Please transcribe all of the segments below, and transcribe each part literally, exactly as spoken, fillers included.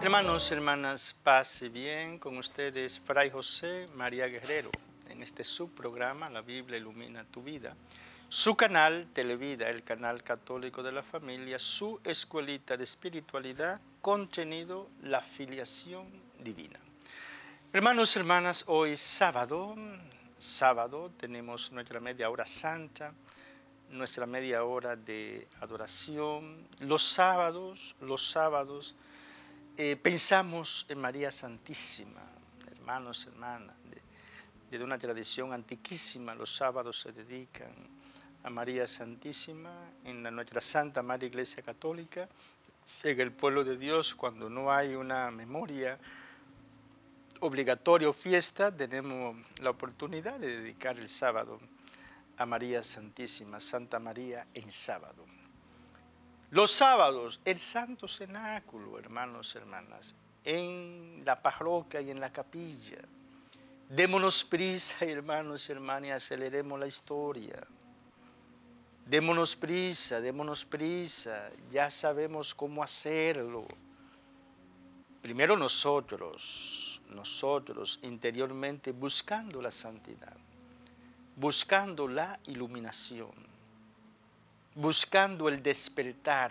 Hermanos, hermanas, paz y bien, con ustedes Fray José María Guerrero, en este subprograma La Biblia Ilumina Tu Vida, su canal Televida, el canal católico de la familia, su escuelita de espiritualidad, contenido La Filiación Divina. Hermanos, hermanas, hoy sábado, sábado tenemos nuestra media hora santa, nuestra media hora de adoración. Los sábados, los sábados, Eh, pensamos en María Santísima, hermanos, hermanas, de, de una tradición antiquísima. Los sábados se dedican a María Santísima en la, nuestra Santa Madre Iglesia Católica. En el pueblo de Dios, cuando no hay una memoria obligatoria o fiesta, tenemos la oportunidad de dedicar el sábado a María Santísima, Santa María en sábado. Los sábados, el Santo Cenáculo, hermanos, hermanas, en la parroquia y en la capilla. Démonos prisa, hermanos, hermanas, y aceleremos la historia. Démonos prisa, démonos prisa, ya sabemos cómo hacerlo. Primero nosotros, nosotros interiormente buscando la santidad, buscando la iluminación, buscando el despertar.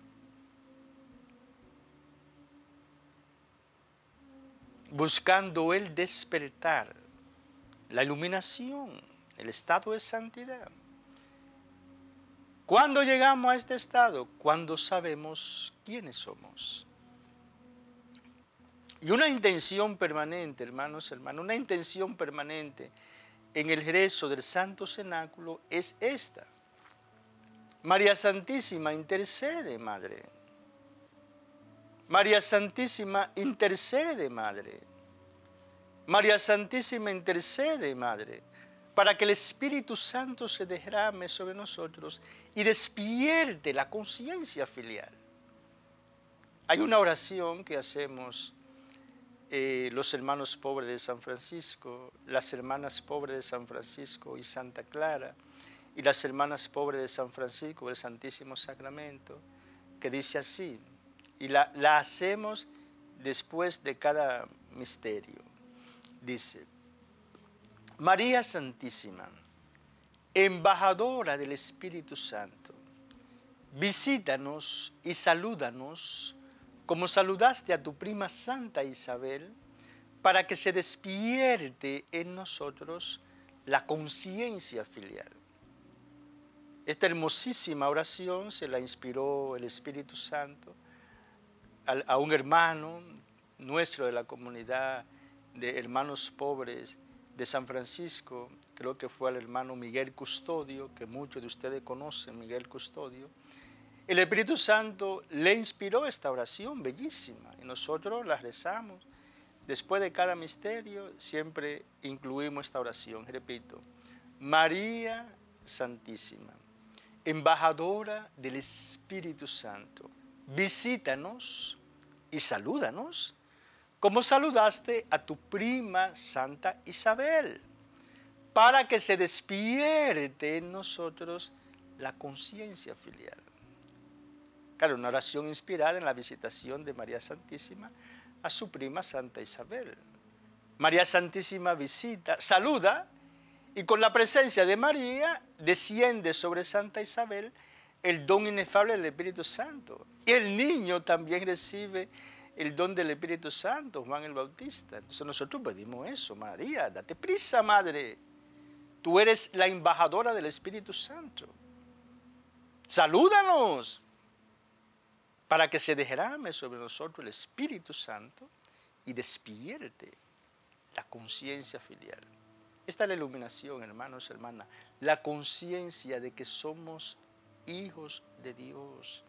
Buscando el despertar, la iluminación, el estado de santidad. ¿Cuándo llegamos a este estado? Cuando sabemos quiénes somos. Y una intención permanente, hermanos, hermanas, una intención permanente en el rezo del Santo Cenáculo es esta. María Santísima, intercede, Madre. María Santísima, intercede, Madre. María Santísima, intercede, Madre, para que el Espíritu Santo se derrame sobre nosotros y despierte la conciencia filial. Hay una oración que hacemos eh, los hermanos pobres de San Francisco, las hermanas pobres de San Francisco y Santa Clara, y las hermanas pobres de San Francisco del Santísimo Sacramento, que dice así, y la, la hacemos después de cada misterio. Dice, María Santísima, embajadora del Espíritu Santo, visítanos y salúdanos como saludaste a tu prima Santa Isabel, para que se despierte en nosotros la conciencia filial. Esta hermosísima oración se la inspiró el Espíritu Santo a, a un hermano nuestro de la comunidad de hermanos pobres de San Francisco, creo que fue al hermano Miguel Custodio, que muchos de ustedes conocen, Miguel Custodio. El Espíritu Santo le inspiró esta oración bellísima y nosotros la rezamos. Después de cada misterio siempre incluimos esta oración, repito, María Santísima, embajadora del Espíritu Santo, visítanos y salúdanos como saludaste a tu prima Santa Isabel, para que se despierte en nosotros la conciencia filial. Claro, una oración inspirada en la visitación de María Santísima a su prima Santa Isabel. María Santísima visita, saluda, y con la presencia de María desciende sobre Santa Isabel el don inefable del Espíritu Santo. Y el niño también recibe el don del Espíritu Santo, Juan el Bautista. Entonces nosotros pedimos eso, María, date prisa, Madre. Tú eres la embajadora del Espíritu Santo. Salúdanos para que se derrame sobre nosotros el Espíritu Santo y despierte la conciencia filial. Esta es la iluminación, hermanos, hermanas, la conciencia de que somos hijos de Dios.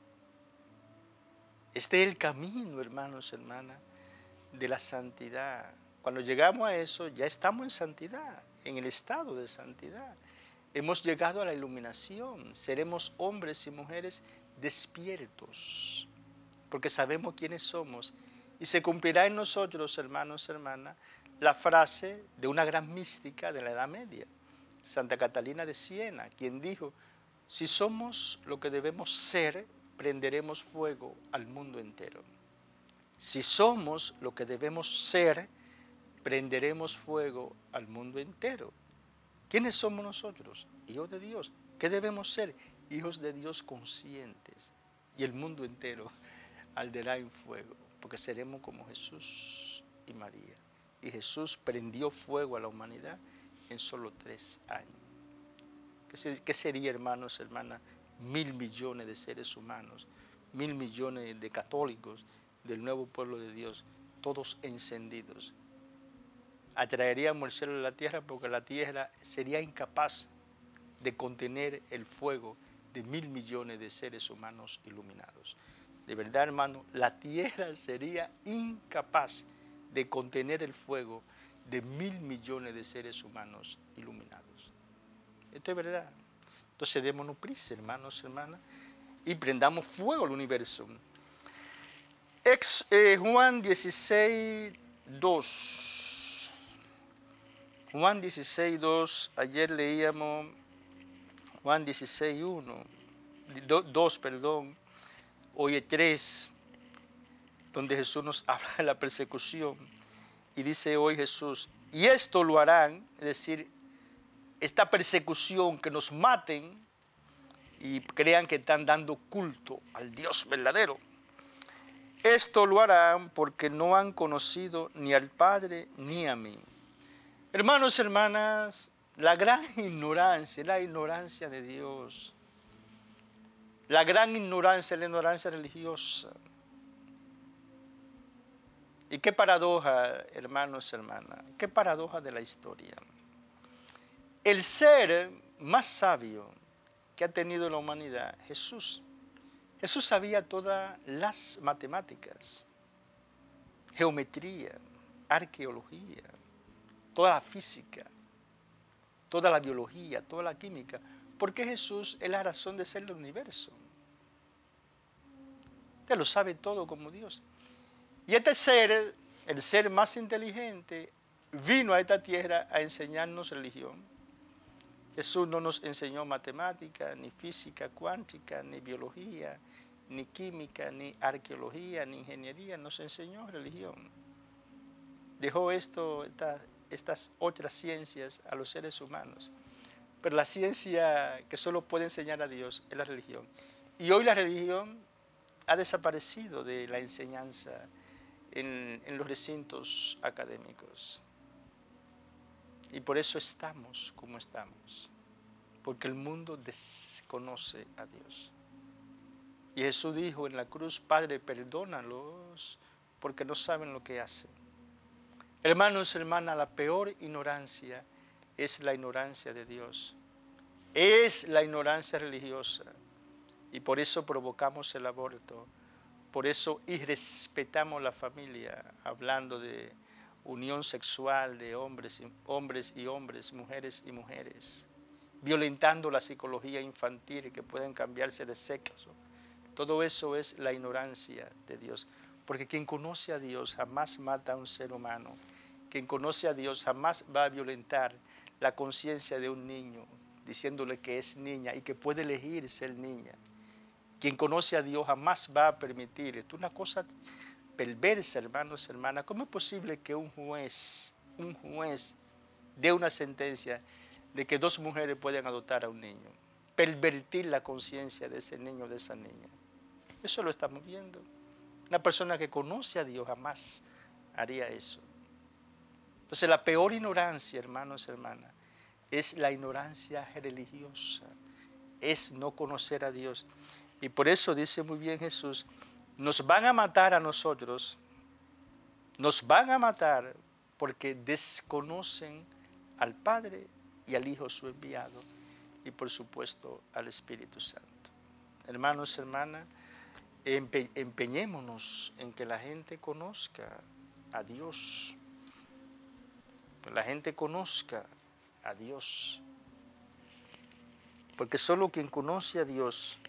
Este es el camino, hermanos, hermanas, de la santidad. Cuando llegamos a eso, ya estamos en santidad, en el estado de santidad. Hemos llegado a la iluminación, seremos hombres y mujeres despiertos, porque sabemos quiénes somos, y se cumplirá en nosotros, hermanos, hermanas, la frase de una gran mística de la Edad Media, Santa Catalina de Siena, quien dijo, si somos lo que debemos ser, prenderemos fuego al mundo entero. Si somos lo que debemos ser, prenderemos fuego al mundo entero. ¿Quiénes somos nosotros? Hijos de Dios. ¿Qué debemos ser? Hijos de Dios conscientes. Y el mundo entero arderá en fuego, porque seremos como Jesús y María. Y Jesús prendió fuego a la humanidad en solo tres años. ¿Qué sería, hermanos, hermanas? Mil millones de seres humanos, mil millones de católicos del nuevo pueblo de Dios, todos encendidos. Atraeríamos el cielo de la tierra porque la tierra sería incapaz de contener el fuego de mil millones de seres humanos iluminados. De verdad, hermano, la tierra sería incapaz de contener el fuego de mil millones de seres humanos iluminados. Esto es verdad. Entonces démonos prisa, hermanos, hermanas, y prendamos fuego al universo. Ex, eh, Juan dieciséis, dos. Juan dieciséis, dos. Ayer leíamos Juan dieciséis, uno. dos, perdón. Hoy es tres, donde Jesús nos habla de la persecución. Y dice hoy Jesús, y esto lo harán, es decir, esta persecución, que nos maten y crean que están dando culto al Dios verdadero. Esto lo harán porque no han conocido ni al Padre ni a mí. Hermanos, hermanas, la gran ignorancia, la ignorancia de Dios, la gran ignorancia, la ignorancia religiosa. Y qué paradoja, hermanos, hermanas, qué paradoja de la historia. El ser más sabio que ha tenido la humanidad, Jesús. Jesús sabía todas las matemáticas, geometría, arqueología, toda la física, toda la biología, toda la química, porque Jesús es la razón de ser del universo. Él lo sabe todo como Dios. Y este ser, el ser más inteligente, vino a esta tierra a enseñarnos religión. Jesús no nos enseñó matemática, ni física cuántica, ni biología, ni química, ni arqueología, ni ingeniería. Nos enseñó religión. Dejó esto, esta, estas otras ciencias a los seres humanos. Pero la ciencia que solo puede enseñar a Dios es la religión. Y hoy la religión ha desaparecido de la enseñanza en, en los recintos académicos. Y por eso estamos como estamos, porque el mundo desconoce a Dios. Y Jesús dijo en la cruz, Padre, perdónalos, porque no saben lo que hacen. Hermanos, hermanas, la peor ignorancia es la ignorancia de Dios. Es la ignorancia religiosa. Y por eso provocamos el aborto. Por eso irrespetamos la familia, hablando de unión sexual de hombres y, hombres y hombres, mujeres y mujeres, violentando la psicología infantil, que pueden cambiarse de sexo. Todo eso es la ignorancia de Dios, porque quien conoce a Dios jamás mata a un ser humano. Quien conoce a Dios jamás va a violentar la conciencia de un niño, diciéndole que es niña y que puede elegir ser niña. Quien conoce a Dios jamás va a permitir. Esto es una cosa perversa, hermanos, hermanas. ¿Cómo es posible que un juez, un juez dé una sentencia de que dos mujeres pueden adoptar a un niño? Pervertir la conciencia de ese niño o de esa niña. Eso lo estamos viendo. Una persona que conoce a Dios jamás haría eso. Entonces la peor ignorancia, hermanos, hermanas, es la ignorancia religiosa. Es no conocer a Dios. Y por eso dice muy bien Jesús, nos van a matar a nosotros, nos van a matar porque desconocen al Padre y al Hijo su enviado y por supuesto al Espíritu Santo. Hermanos, hermanas, empe empeñémonos en que la gente conozca a Dios, que la gente conozca a Dios, porque solo quien conoce a Dios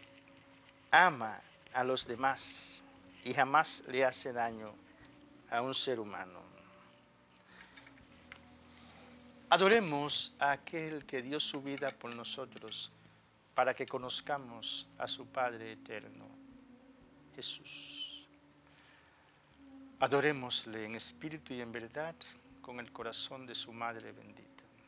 ama a los demás y jamás le hace daño a un ser humano. Adoremos a aquel que dio su vida por nosotros para que conozcamos a su Padre eterno, Jesús. Adorémosle en espíritu y en verdad con el corazón de su Madre bendita.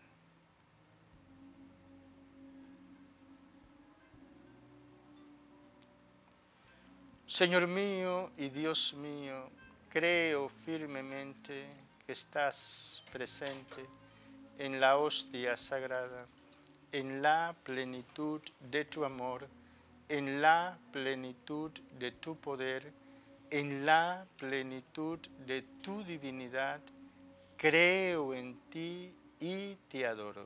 Señor mío y Dios mío, creo firmemente que estás presente en la hostia sagrada, en la plenitud de tu amor, en la plenitud de tu poder, en la plenitud de tu divinidad. Creo en ti y te adoro.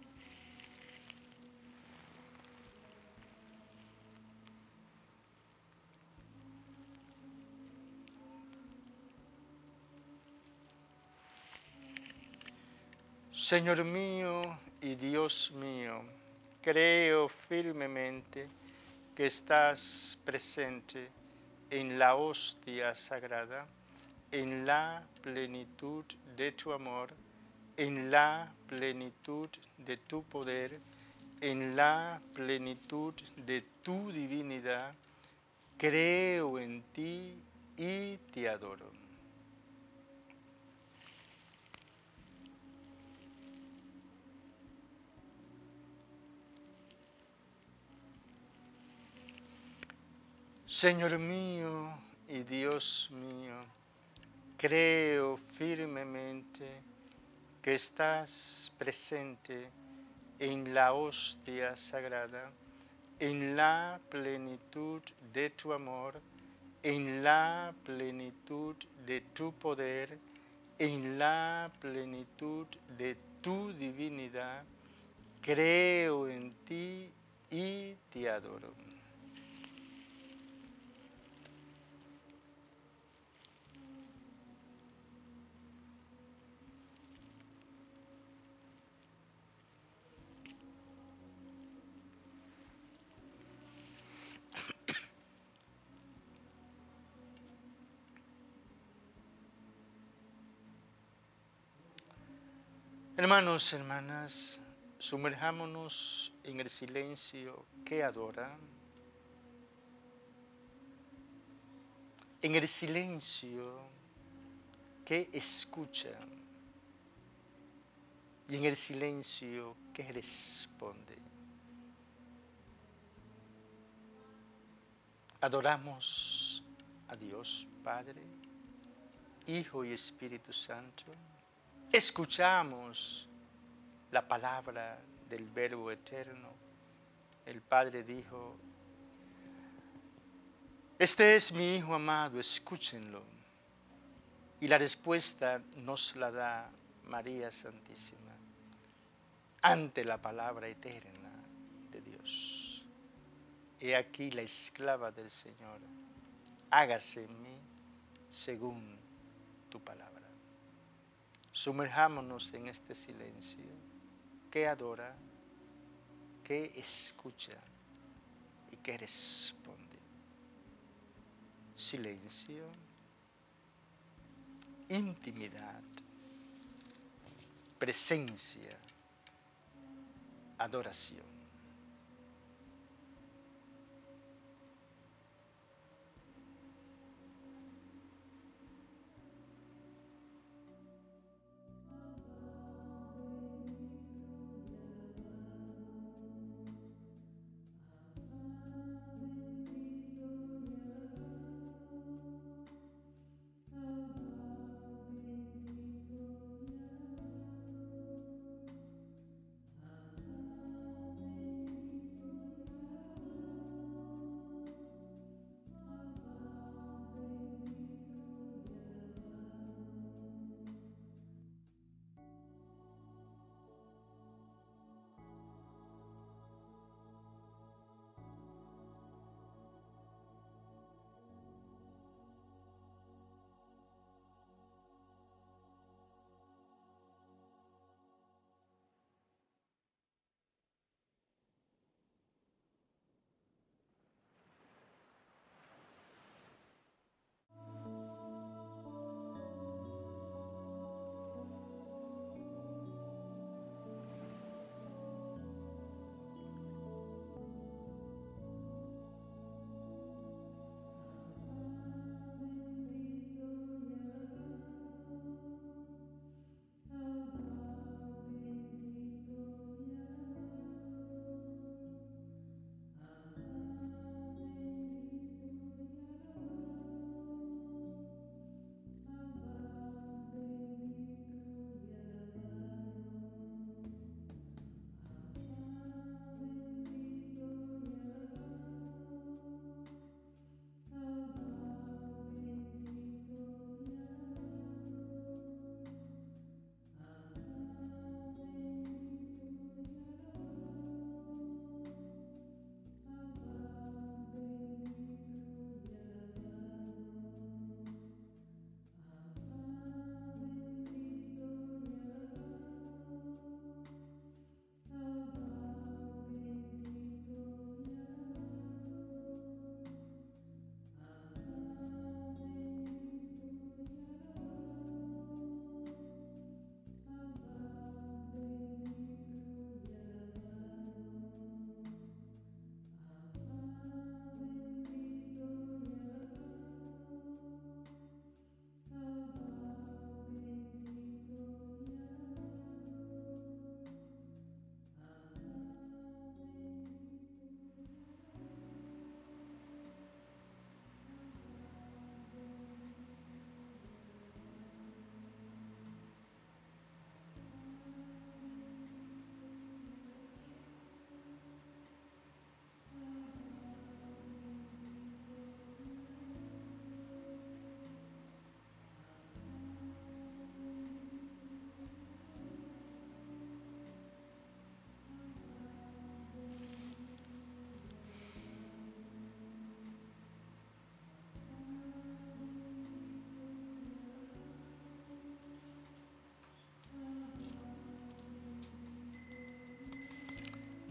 Señor mío y Dios mío, creo firmemente que estás presente en la hostia sagrada, en la plenitud de tu amor, en la plenitud de tu poder, en la plenitud de tu divinidad. Creo en ti y te adoro. Señor mío y Dios mío, creo firmemente que estás presente en la hostia sagrada, en la plenitud de tu amor, en la plenitud de tu poder, en la plenitud de tu divinidad. Creo en ti y te adoro. Hermanos, hermanas, sumerjámonos en el silencio que adora, en el silencio que escucha y en el silencio que responde. Adoramos a Dios Padre, Hijo y Espíritu Santo. Escuchamos la palabra del Verbo Eterno. El Padre dijo: este es mi Hijo amado, escúchenlo. Y la respuesta nos la da María Santísima ante la palabra eterna de Dios. He aquí la esclava del Señor, hágase en mí según tu palabra. Sumerjámonos en este silencio que adora, que escucha y que responde. Silencio, intimidad, presencia, adoración.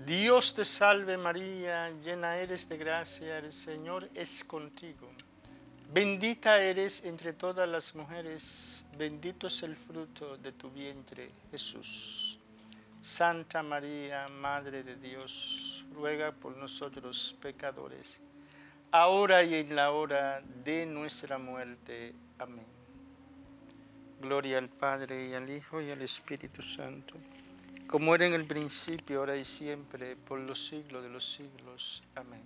Dios te salve María, llena eres de gracia, el Señor es contigo. Bendita eres entre todas las mujeres, bendito es el fruto de tu vientre, Jesús. Santa María, Madre de Dios, ruega por nosotros pecadores, ahora y en la hora de nuestra muerte. Amén. Gloria al Padre, y al Hijo, y al Espíritu Santo, como era en el principio, ahora y siempre, por los siglos de los siglos. Amén.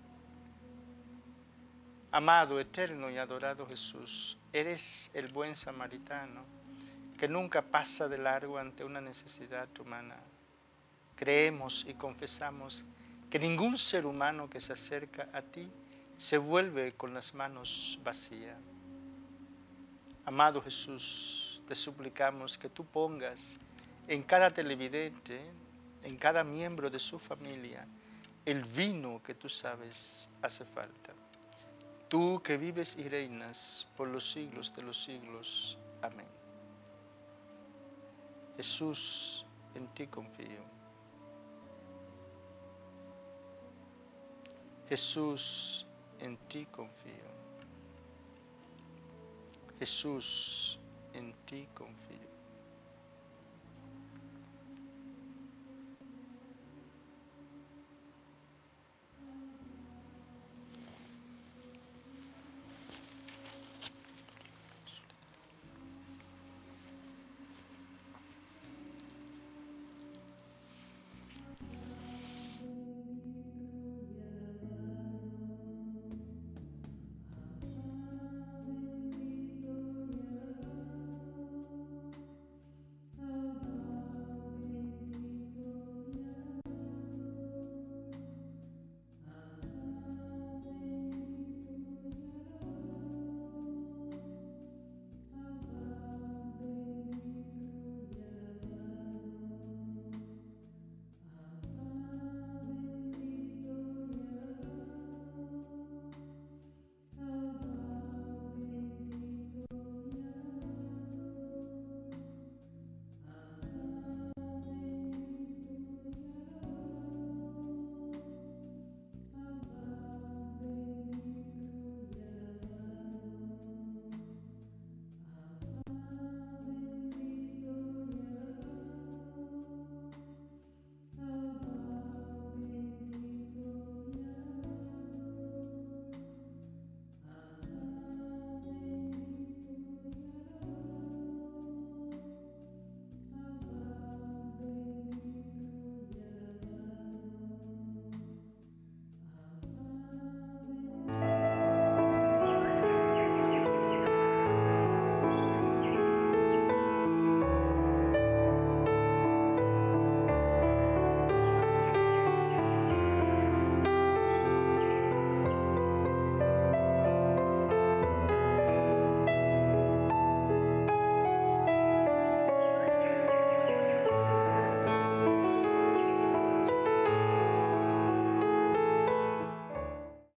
Amado, eterno y adorado Jesús, eres el buen samaritano que nunca pasa de largo ante una necesidad humana. Creemos y confesamos que ningún ser humano que se acerca a ti se vuelve con las manos vacías. Amado Jesús, te suplicamos que tú pongas en cada televidente, en cada miembro de su familia, el vino que tú sabes hace falta. Tú que vives y reinas por los siglos de los siglos. Amén. Jesús, en ti confío. Jesús, en ti confío. Jesús, en ti confío.